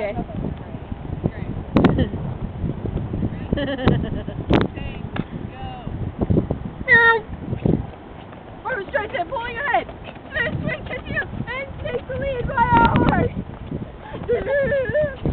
Okay. No. First straight there, pulling ahead. First straight, catching up, and takes the lead by a horse.